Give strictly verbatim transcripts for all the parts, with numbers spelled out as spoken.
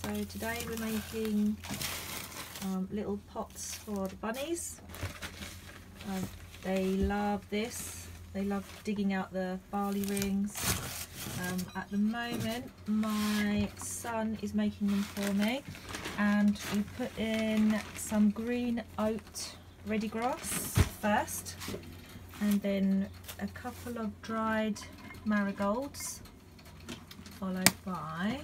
So today we're making um, little pots for the bunnies. Um, they love this. They love digging out the barley rings. Um, at the moment my son is making them for me, and we put in some green oat ready grass first, and then a couple of dried marigolds, followed by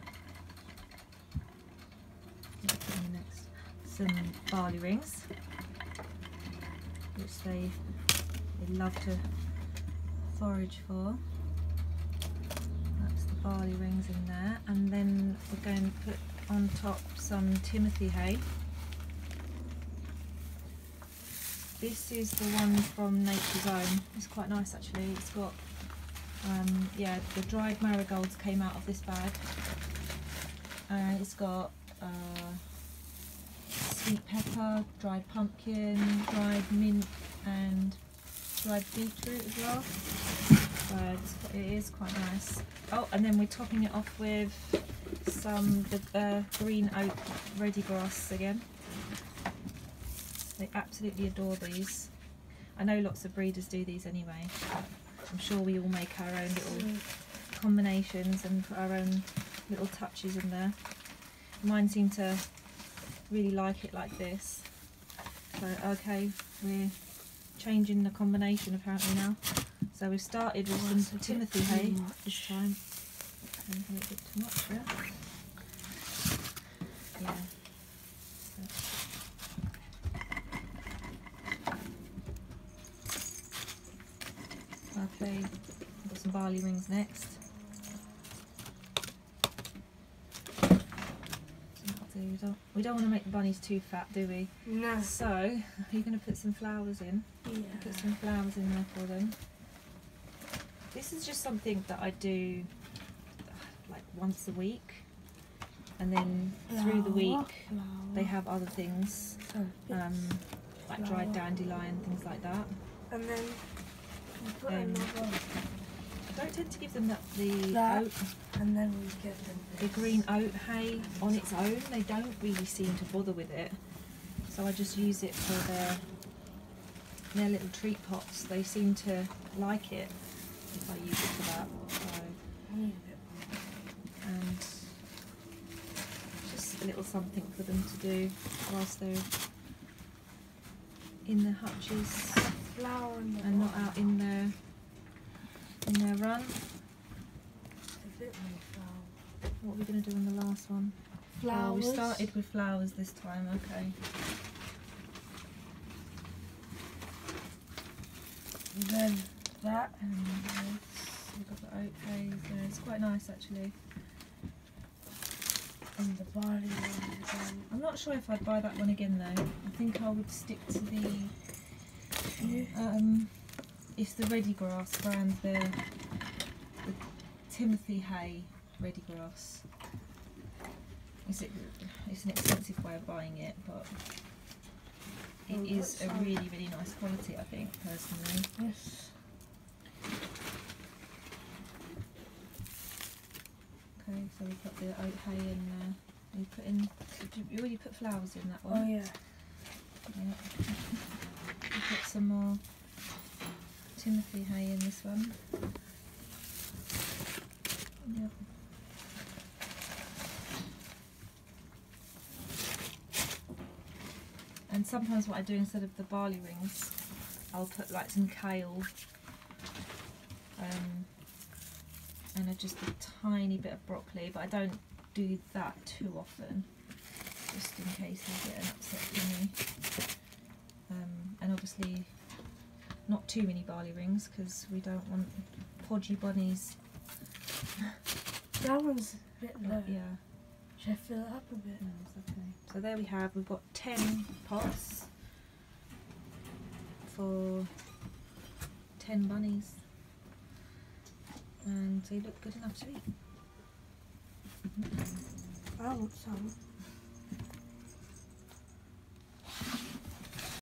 next, some barley rings, which they, they love to forage for. That's the barley rings in there, and then we're going to put on top some Timothy hay. This is the one from Nature's Own. It's quite nice actually. It's got, um, yeah, the dried marigolds came out of this bag. And it's got uh, sweet pepper, dried pumpkin, dried mint, and dried beetroot as well. But it is quite nice. Oh, and then we're topping it off with some the uh, green oat ready grass again. They absolutely adore these. I know lots of breeders do these anyway, but I'm sure we all make our own little combinations and put our own little touches in there. Mine seem to really like it like this. So okay, we're changing the combination apparently now. So we've started with some Timothy hay this time. Maybe a bit too much, yeah. Yeah. Okay, I've got some barley rings next. We don't, we don't want to make the bunnies too fat, do we? No. So, you're going to put some flowers in. Yeah. Put some flowers in there for them. This is just something that I do like once a week, and then through the week Flower. they have other things, um, like dried dandelion, things like that. And then we put Um, another. I don't tend to give them that, the That. oat, And then we give them the this. green oat hay on its own. They don't really seem to bother with it, so I just use it for their their little treat pots. They seem to like it if I use it for that. So, I need a bit more. and just a little something for them to do whilst they're in their hutches Flower in the and not bottom. out in their in their run. A bit more flower. What are we going to do on the last one? Flowers. Oh, we started with flowers this time, okay. And then that. And this, we've got the oat hay there. It's quite nice actually. And the barley ones again. I'm not sure if I'd buy that one again though. I think I would stick to the um, it's the ready grass brand, the, the Timothy hay ready grass. It's, it, it's an expensive way of buying it, but it Oh, is that's a fine. really really nice quality, I think, personally. Yes. Okay, so we've got the oat hay in there. You put in, you already put flowers in that one. Oh yeah. Yeah. We put some more Timothy hay in this one. Yep. And sometimes what I do instead of the barley rings, I'll put like some kale um, and a, just a tiny bit of broccoli, but I don't do that too often, just in case I get an upset thingy. Um, and obviously not too many barley rings because we don't want podgy bunnies. That one's a bit low. Yeah. Should I fill it up a bit? No, it's okay. So there we have, we've got ten pots for ten bunnies, and they look good enough to eat. I want some.